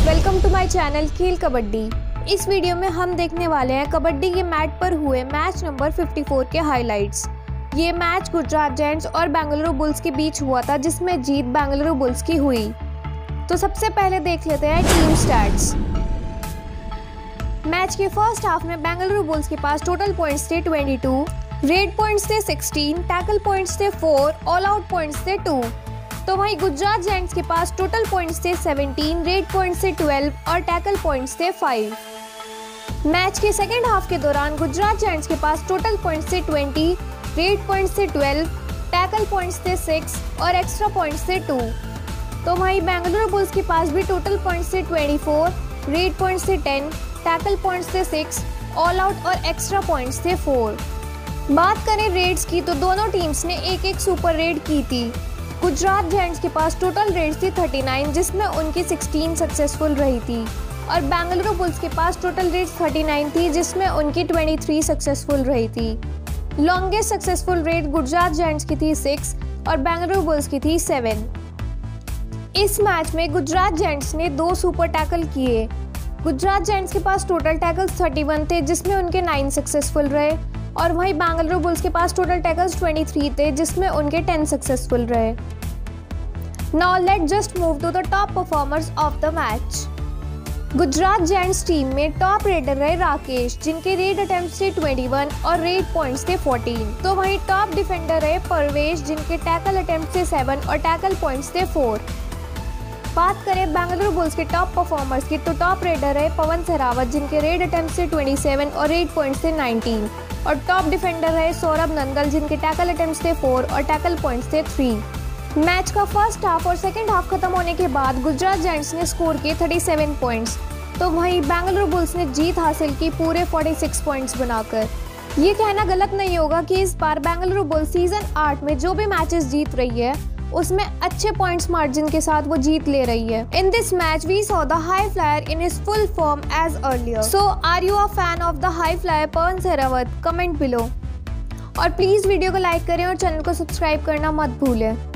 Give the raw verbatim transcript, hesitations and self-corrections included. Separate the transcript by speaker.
Speaker 1: Welcome to my channel खेल कबड्डी। इस video में हम देखने वाले हैं कबड्डी के मैट पर हुए मैच नंबर चौवन के हाइलाइट्स। ये मैच गुजरात जायंट्स और बेंगलुरु बुल्स के बीच हुआ था, जिसमें जीत बेंगलुरु बुल्स की हुई। तो सबसे पहले देख लेते हैं टीम स्टैट्स। मैच के फर्स्ट हाफ में बेंगलुरु बुल्स के पास टोटल पॉइंट्स थे बाईस, रेड पॉइंट्स थे सोलह, टैकल पॉइंट्स थे चार, ऑल आउट पॉइंट्स थे दो। तो वहीं गुजरात जायंट्स के पास टोटल पॉइंट्स थे सत्रह, रेड पॉइंट्स थे बारह और टैकल पॉइंट्स थे पाँच। मैच के सेकंड हाफ के दौरान गुजरात जायंट्स के पास टोटल पॉइंट्स थे बीस, रेड पॉइंट्स थे बारह, टैकल पॉइंट्स थे छह और एक्स्ट्रा पॉइंट्स थे दो। तो वहीं बेंगलुरु बुल्स के पास भी टोटल पॉइंट्स थे चौबीस, रेड पॉइंट्स थे दस, टैकल पॉइंट्स थे छह, ऑल आउट और एक्स्ट्रा पॉइंट्स थे चार। बात करें रेड्स की तो दोनों टीम्स ने एक एक सुपर रेड की थी। गुजरात जायंट्स के पास टोटल रेड्स थी उनतालीस, जिसमें उनकी सोलह सक्सेसफुल रही थी, और बेंगलुरु बुल्स के पास टोटल रेड्स उनतालीस थी, जिसमें उनकी तेईस सक्सेसफुल रही थी। Longest successful raid Gujarat Giants की थी छह और बेंगलुरु बुल्स की थी सात। इस मैच में गुजरात जायंट्स ने दो सुपर टैकल किए। गुजरात जायंट्स के पास टोटल टैकल्स इकतीस थे, जिसमें उनके नौ सक्सेसफुल रहे, और वहीं बेंगलुरु बुल्स के पास टोटल टैकल्स तेईस थे, जिसमें उनके दस सक्सेसफुल रहे। Now let's just move to the top performers of the match. Gujarat Giants team में टॉप रेडर रहे राकेश, जिनके रेड अटेम्प्ट्स थे इक्कीस और रेड पॉइंट्स थे चौदह। तो वहीं टॉप डिफेंडर रहे परवेश, जिनके टैकल अटेम्प्ट्स थे सात और टैकल पॉइंट्स थे चार। बात करें बेंगलुरु बुल्स के टॉप परफॉर्मर्स की तो टॉप रेडर रहे पवन सहरावत, जिनके रेड अटेम्प्ट्स थे सत्ताईस और रेड पॉइंट्स थे उन्नीस, और टॉप डिफेंडर रहे सौरभ नंदल, जिनके टैकल अटेम्प्ट्स थे चार और टैकल पॉइंट्स थे तीन। मैच का फर्स्ट हाफ और सेकंड हाफ खत्म होने के बाद गुजरात जायंट्स ने स्कोर किए सैंतीस पॉइंट्स, तो वहीं बेंगलुरु बुल्स ने जीत हासिल की पूरे छियालीस पॉइंट्स बनाकर। ये कहना गलत नहीं होगा कि इस बार बेंगलुरु बुल्स सीजन आठ में जो भी मैचेस जीत रही है उसमें अच्छे पॉइंट्स मार्जिन के साथ वो जीत ले रही है। In this match we saw the high flyer in his full form as earlier. So are you a fan of the high flyer Pawan Sehrawat? Comment below, और प्लीज वीडियो को लाइक करें और चैनल को सब्सक्राइब करना मत भूलें।